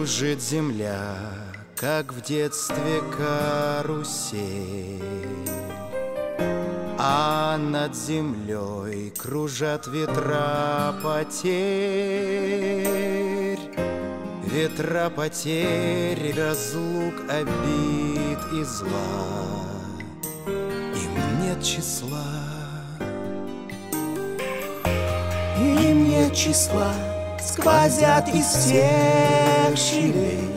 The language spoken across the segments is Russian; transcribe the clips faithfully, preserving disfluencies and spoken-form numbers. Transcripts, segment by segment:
Кружит земля, как в детстве карусель, а над землей кружат ветра потерь. Ветра потерь, разлук, обид и зла, им нет числа. Им нет числа, сквозят из всех щелей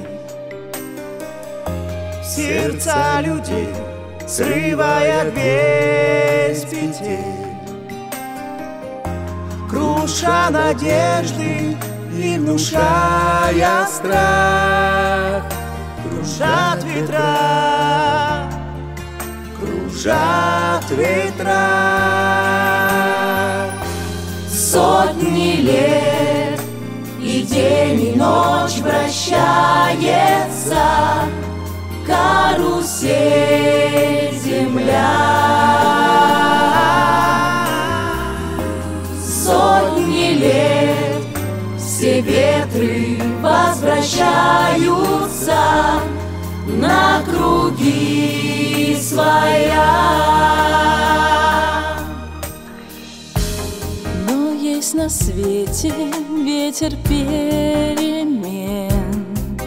сердца людей, срывая весь петель, круша надежды и внушая страх. Кружат ветра, кружат ветра. Сотни лет, и день, и ночь вращается карусель земля. Сотни лет, все ветры возвращаются на круги своя. Но есть на свете ветер перемен.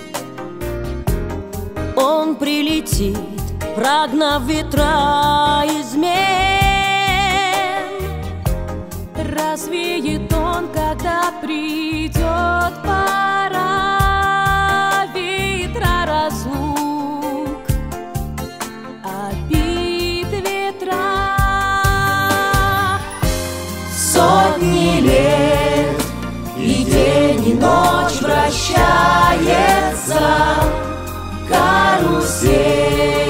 Он прилетит, прогнав ветра измен. Развеет он, когда придет пора. Ветра разлук, обид, ветра. Сотни лет, и день, и ночь вращается карусель